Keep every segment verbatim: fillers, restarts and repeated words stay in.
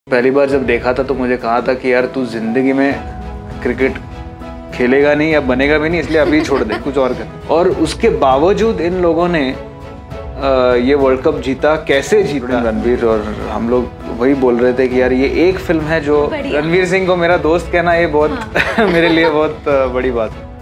पहली बार जब देखा था तो मुझे कहा था कि यार तू जिंदगी में क्रिकेट खेलेगा नहीं या बनेगा भी नहीं, इसलिए अभी छोड़ दे, कुछ और कर। और उसके बावजूद इन लोगों ने आ, ये वर्ल्ड कप जीता। कैसे जीता रणवीर? और हम लोग वही बोल रहे थे कि यार ये एक फिल्म है जो रणवीर सिंह को मेरा दोस्त कहना, ये बहुत हाँ। मेरे लिए बहुत बड़ी बात है।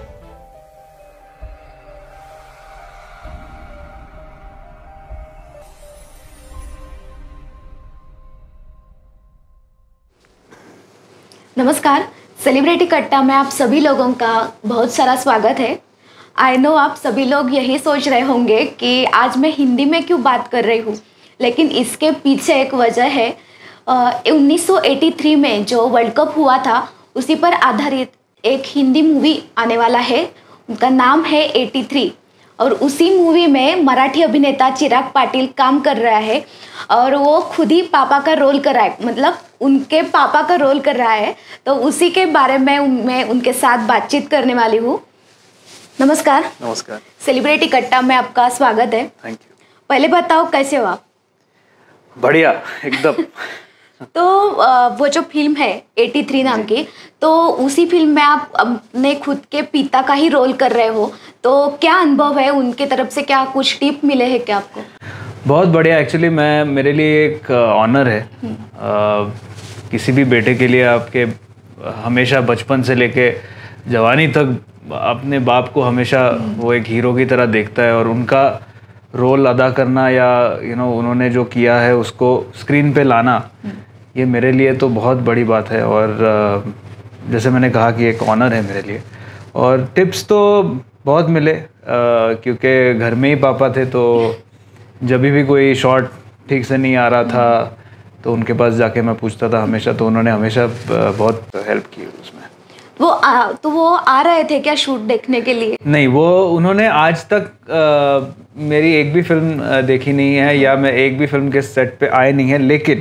नमस्कार, सेलिब्रिटी कट्टा में आप सभी लोगों का बहुत सारा स्वागत है। आई नो आप सभी लोग यही सोच रहे होंगे कि आज मैं हिंदी में क्यों बात कर रही हूँ, लेकिन इसके पीछे एक वजह है। उन्नीस सौ तिरासी में जो वर्ल्ड कप हुआ था उसी पर आधारित एक हिंदी मूवी आने वाला है, उनका नाम है तिरासी। और उसी मूवी में मराठी अभिनेता चिराग पाटिल काम कर रहा है और वो खुद ही पापा का रोल कर रहा है, मतलब उनके पापा का रोल कर रहा है। तो उसी के बारे में मैं उनके साथ बातचीत करने वाली हूँ। नमस्कार। नमस्कार। सेलिब्रिटी कट्टा में आपका स्वागत है। Thank you. पहले बताओ कैसे हो आप? बढ़िया एकदम। तो वो जो फिल्म है तिरासी नाम की, तो उसी फिल्म में आप अपने खुद के पिता का ही रोल कर रहे हो, तो क्या अनुभव है? उनके तरफ से क्या कुछ टिप मिले हैं क्या आपको? बहुत बढ़िया। एक्चुअली मैं मेरे लिए एक ऑनर है आ, किसी भी बेटे के लिए। आपके हमेशा बचपन से लेके जवानी तक अपने बाप को हमेशा वो एक हीरो की तरह देखता है, और उनका रोल अदा करना या यू नो उन्होंने जो किया है उसको स्क्रीन पे लाना, ये मेरे लिए तो बहुत बड़ी बात है। और जैसे मैंने कहा कि एक ऑनर है मेरे लिए। और टिप्स तो बहुत मिले क्योंकि घर में ही पापा थे, तो जब भी कोई शॉट ठीक से नहीं आ रहा था तो उनके पास जाके मैं पूछता था हमेशा, तो उन्होंने हमेशा बहुत हेल्प की उसमें। वो आ, तो वो आ रहे थे क्या शूट देखने के लिए? नहीं, वो उन्होंने आज तक आ, मेरी एक भी फिल्म देखी नहीं है या मैं एक भी फिल्म के सेट पे आए नहीं है। लेकिन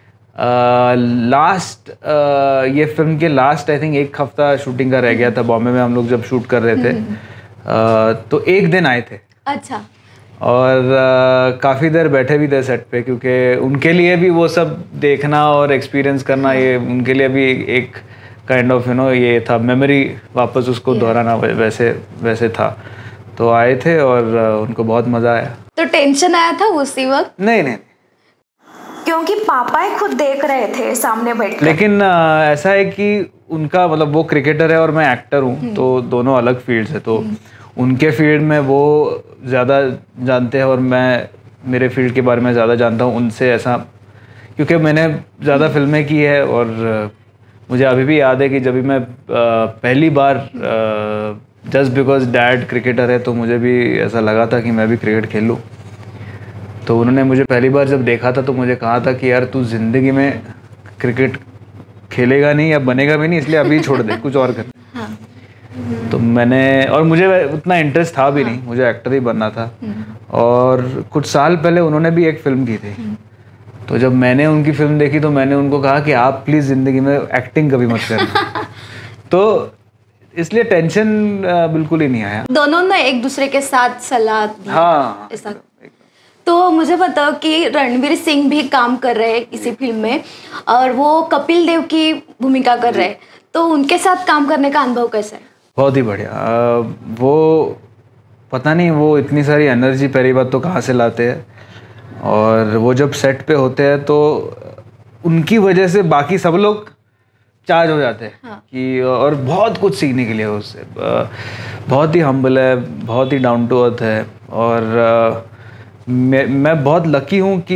लास्ट ये फिल्म के लास्ट आई थिंक एक हफ्ता शूटिंग का रह गया था बॉम्बे में, हम लोग जब शूट कर रहे थे आ, तो एक दिन आए थे। अच्छा। और काफ़ी देर बैठे भी थे सेट पे, क्योंकि उनके लिए भी वो सब देखना और एक्सपीरियंस करना, ये उनके लिए भी एक काइंड ऑफ यू नो ये था, मेमोरी वापस उसको दोहराना वैसे वैसे था। तो आए थे और उनको बहुत मज़ा आया। तो टेंशन आया था उसी वक्त? नहीं नहीं, क्योंकि पापा ही खुद देख रहे थे सामने बैठ। लेकिन आ, ऐसा है कि उनका मतलब वो क्रिकेटर है और मैं एक्टर हूँ, तो दोनों अलग फील्ड्स है। तो उनके फील्ड में वो ज़्यादा जानते हैं और मैं मेरे फील्ड के बारे में ज़्यादा जानता हूँ उनसे, ऐसा क्योंकि मैंने ज़्यादा फिल्में की है। और मुझे अभी भी याद है कि जब भी मैं पहली बार जस्ट बिकॉज डैड क्रिकेटर है तो मुझे भी ऐसा लगा था कि मैं भी क्रिकेट खेल लूँ। तो उन्होंने मुझे पहली बार जब देखा था तो मुझे कहा था कि यार तू ज़िंदगी में क्रिकेट खेलेगा नहीं या बनेगा भी नहीं, इसलिए अभी छोड़ दे, कुछ और कर। हाँ। तो मैंने, और मुझे उतना इंटरेस्ट था भी नहीं, मुझे एक्टर ही बनना था। और कुछ साल पहले उन्होंने भी एक फिल्म की थी, तो जब मैंने उनकी फिल्म देखी तो मैंने उनको कहा कि आप प्लीज़ ज़िंदगी में एक्टिंग कभी मत करना। तो इसलिए टेंशन बिल्कुल ही नहीं आया। दोनों ने एक दूसरे के साथ सलाह दी। हाँ ऐसा। तो मुझे बताओ कि रणवीर सिंह भी काम कर रहे हैं इसी फिल्म में और वो कपिल देव की भूमिका कर रहे हैं, तो उनके साथ काम करने का अनुभव कैसा है? बहुत ही बढ़िया। वो पता नहीं वो इतनी सारी एनर्जी पहली बात तो कहाँ से लाते हैं, और वो जब सेट पे होते हैं तो उनकी वजह से बाकी सब लोग चार्ज हो जाते हैं। हाँ। कि और बहुत कुछ सीखने के लिए उससे। बहुत ही हम्बल है, बहुत ही डाउन टू अर्थ है। और मैं मैं बहुत लकी हूँ कि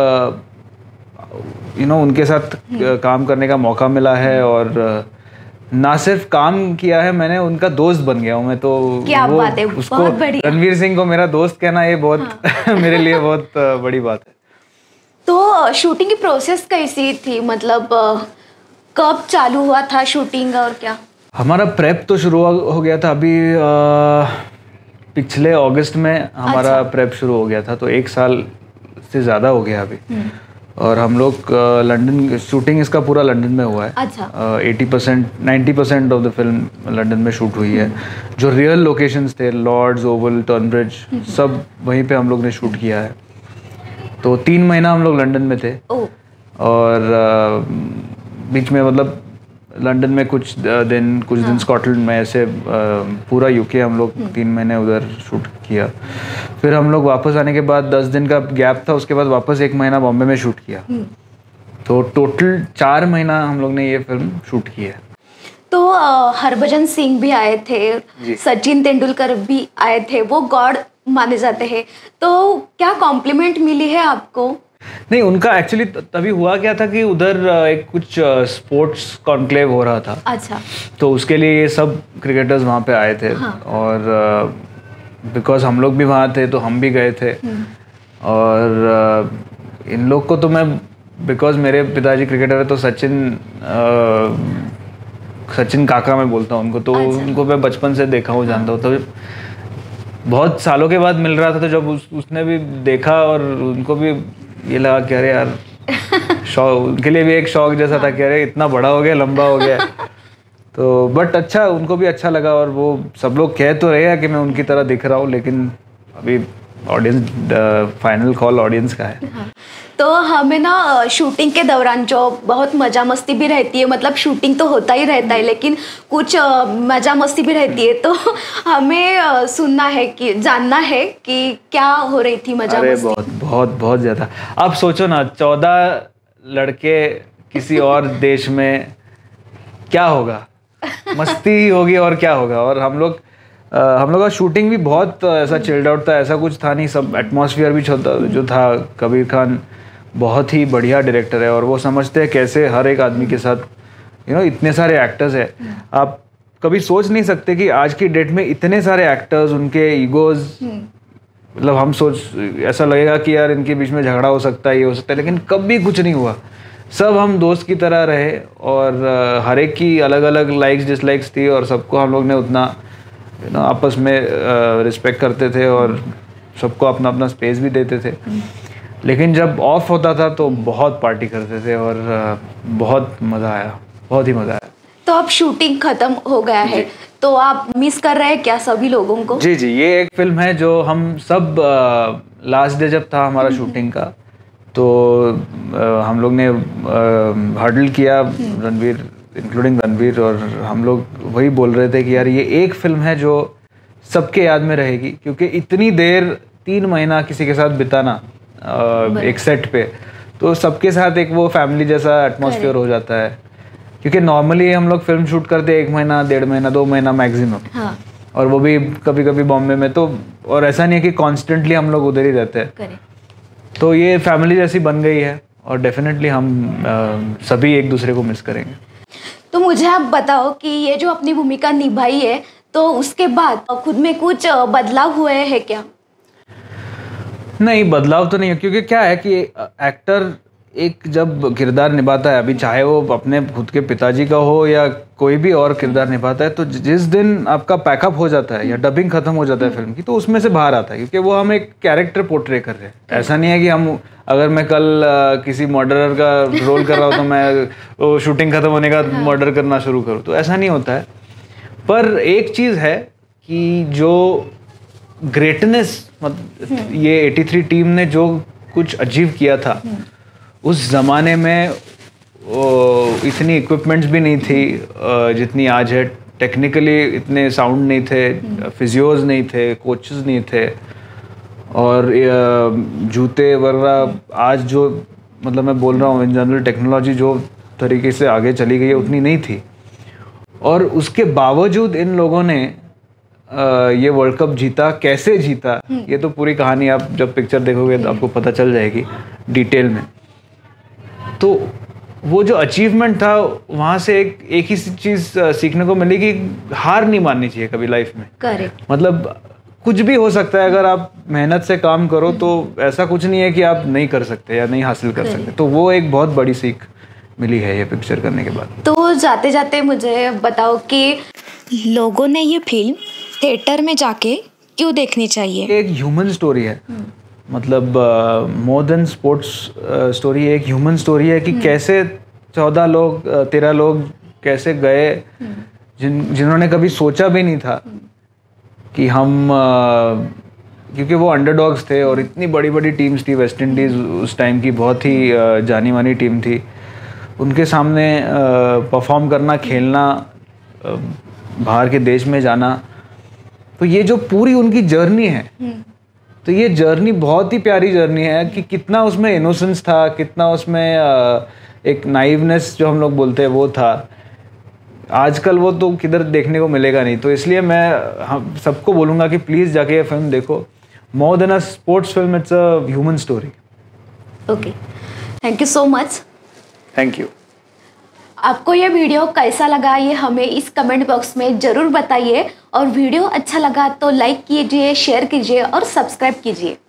यू नो उनके साथ काम करने का मौका मिला है। और ना सिर्फ काम किया है मैंने, उनका दोस्त बन गया हूँ मैं। तो क्या वो बात है, उसको रणवीर सिंह को मेरा दोस्त कहना, ये बहुत हाँ। मेरे लिए बहुत बड़ी बात है। तो शूटिंग की प्रोसेस कैसी थी, मतलब कब चालू हुआ था शूटिंग और क्या? हमारा प्रेप तो शुरू हो गया था अभी आ, पिछले अगस्त में हमारा अच्छा। प्रेप शुरू हो गया था, तो एक साल से ज़्यादा हो गया अभी। और हम लोग लंदन, शूटिंग इसका पूरा लंदन में हुआ है। अच्छा। Eighty percent ninety percent of the film London में शूट हुई है। जो रियल लोकेशंस थे, लॉर्ड्स, ओवल, टर्नब्रिज, सब वहीं पे हम लोग ने शूट किया है। तो तीन महीना हम लोग लंदन में थे। और बीच में मतलब लंदन में कुछ दिन कुछ हाँ. दिन स्कॉटलैंड में, ऐसे पूरा यूके हम लोग तीन महीने उधर शूट किया। फिर हम लोग वापस आने के बाद दस दिन का गैप था, उसके बाद वापस एक महीना बॉम्बे में शूट किया। तो टोटल चार महीना हम लोग ने ये फिल्म शूट की है। तो हरभजन सिंह भी आए थे, सचिन तेंदुलकर भी आए थे, वो गॉड माने जाते हैं, तो क्या कॉम्प्लीमेंट मिली है आपको? नहीं, उनका एक्चुअली तभी हुआ क्या था कि उधर एक कुछ स्पोर्ट्स कॉन्क्लेव हो रहा था। अच्छा। तो उसके लिए ये सब क्रिकेटर्स वहाँ पे आए थे। हाँ। और बिकॉज हम लोग भी वहाँ थे तो हम भी गए थे। और इन लोग को तो मैं, बिकॉज मेरे पिताजी क्रिकेटर है तो सचिन आ, सचिन काका मैं बोलता हूँ उनको, तो अच्छा। उनको मैं बचपन से देखा हूँ, जानता हूँ। तो बहुत सालों के बाद मिल रहा था, तो जब उस, उसने भी देखा और उनको भी ये लगा कि अरे यार शौक, उनके लिए भी एक शौक जैसा था कि अरे इतना बड़ा हो गया, लंबा हो गया। तो बट अच्छा, उनको भी अच्छा लगा। और वो सब लोग कह तो रहे हैं कि मैं उनकी तरह दिख रहा हूँ, लेकिन अभी ऑडियंस, फाइनल कॉल ऑडियंस का है। हाँ। तो हमें ना शूटिंग के दौरान जो बहुत मज़ा मस्ती भी रहती है, मतलब शूटिंग तो होता ही रहता है लेकिन कुछ मज़ा मस्ती भी रहती है, तो हमें सुनना है कि जानना है कि क्या हो रही थी मज़ा मस्ती। बहुत बहुत बहुत ज़्यादा। आप सोचो ना, चौदह लड़के किसी और देश में, क्या होगा? मस्ती ही होगी और क्या होगा। और हम लोग Uh, हम लोग का शूटिंग भी बहुत ऐसा चिल्ड आउट था, ऐसा कुछ था नहीं। सब एटमॉस्फेयर भी जो था, कबीर खान बहुत ही बढ़िया डायरेक्टर है और वो समझते हैं कैसे हर एक आदमी के साथ, यू नो, इतने सारे एक्टर्स हैं। आप कभी सोच नहीं सकते कि आज की डेट में इतने सारे एक्टर्स, उनके ईगोज, मतलब हम सोच, ऐसा लगेगा कि यार इनके बीच में झगड़ा हो सकता है, ये हो सकता है, लेकिन कभी कुछ नहीं हुआ। सब हम दोस्त की तरह रहे और हर एक की अलग अलग लाइक्स डिसलाइक्स थी और सबको हम लोग ने उतना ना आपस में रिस्पेक्ट करते थे और सबको अपना अपना स्पेस भी देते थे। लेकिन जब ऑफ होता था तो बहुत पार्टी करते थे और बहुत मज़ा आया, बहुत ही मज़ा आया। तो अब शूटिंग ख़त्म हो गया है, तो आप मिस कर रहे हैं क्या सभी लोगों को? जी जी, ये एक फिल्म है जो हम सब, लास्ट डे जब था हमारा शूटिंग का, तो आ, हम लोग ने हर्डल किया, रणवीर इंक्लूडिंग रणवीर, और हम लोग वही बोल रहे थे कि यार ये एक फिल्म है जो सबके याद में रहेगी, क्योंकि इतनी देर, तीन महीना किसी के साथ बिताना एक सेट पे, तो सबके साथ एक वो फैमिली जैसा एटमॉस्फेयर हो जाता है। क्योंकि नॉर्मली हम लोग फिल्म शूट करते एक महीना, डेढ़ महीना, दो महीना मैक्सिमम। हाँ। और वो भी कभी कभी बॉम्बे में, तो और ऐसा नहीं है कि कॉन्स्टेंटली हम लोग उधर ही रहते हैं। तो ये फैमिली जैसी बन गई है और डेफिनेटली हम आ, सभी एक दूसरे को मिस करेंगे। तो मुझे आप बताओ कि ये जो अपनी भूमिका निभाई है, तो उसके बाद खुद में कुछ बदलाव हुए हैं क्या? नहीं, बदलाव तो नहीं है, क्योंकि क्या है कि एक्टर एक जब किरदार निभाता है, अभी चाहे वो अपने खुद के पिताजी का हो या कोई भी और किरदार निभाता है, तो जिस दिन आपका पैकअप हो जाता है या डबिंग खत्म हो जाता है फिल्म की, तो उसमें से बाहर आता है, क्योंकि वो हम एक कैरेक्टर पोर्ट्रे कर रहे हैं। ऐसा नहीं है कि हम, अगर मैं कल आ, किसी मर्डरर का रोल कर रहा हूँ तो मैं वो शूटिंग खत्म होने का मर्डर करना शुरू करूँ, तो ऐसा नहीं होता है। पर एक चीज़ है कि जो ग्रेटनेस, मतलब ये तिरासी टीम ने जो कुछ अचीव किया था उस ज़माने में, इतनी इक्विपमेंट्स भी नहीं थी जितनी आज है। टेक्निकली इतने साउंड नहीं थे, फिजियोज नहीं थे, कोचेस नहीं थे, और जूते वगैरह आज जो, मतलब मैं बोल रहा हूँ इन जनरल, टेक्नोलॉजी जो तरीके से आगे चली गई है उतनी नहीं थी। और उसके बावजूद इन लोगों ने ये वर्ल्ड कप जीता। कैसे जीता, ये तो पूरी कहानी आप जब पिक्चर देखोगे तो आपको पता चल जाएगी डिटेल में। तो वो जो अचीवमेंट था, वहाँ से एक एक ही चीज़ सीखने को मिली कि हार नहीं माननी चाहिए कभी लाइफ में। करेक्ट। मतलब कुछ भी हो सकता है, अगर आप मेहनत से काम करो तो ऐसा कुछ नहीं है कि आप नहीं कर सकते या नहीं हासिल कर सकते। तो वो एक बहुत बड़ी सीख मिली है ये पिक्चर करने के बाद। तो जाते जाते मुझे बताओ कि लोगों ने ये फिल्म थिएटर में जाके क्यों देखनी चाहिए? एक ह्यूमन स्टोरी है, मतलब मोर देन स्पोर्ट्स स्टोरी, एक ह्यूमन स्टोरी है कि कैसे चौदह लोग, तेरह लोग कैसे गए, जिन जिन्होंने कभी सोचा भी नहीं था कि हम क्योंकि वो अंडरडॉग्स थे और इतनी बड़ी बड़ी टीम्स थी, वेस्ट इंडीज़ उस टाइम की बहुत ही जानी मानी टीम थी, उनके सामने परफॉर्म करना, खेलना, बाहर के देश में जाना, तो ये जो पूरी उनकी जर्नी है, तो ये जर्नी बहुत ही प्यारी जर्नी है कि कितना उसमें इनोसेंस था, कितना उसमें एक नाइवनेस जो हम लोग बोलते हैं वो था। आजकल वो तो किधर देखने को मिलेगा नहीं, तो इसलिए मैं हम सबको बोलूँगा कि प्लीज़ जाके ये फिल्म देखो। More than a sports film, it's a human story. Okay, thank you so much. Thank you. आपको ये वीडियो कैसा लगा ये हमें इस कमेंट बॉक्स में ज़रूर बताइए, और वीडियो अच्छा लगा तो लाइक कीजिए, शेयर कीजिए और सब्सक्राइब कीजिए।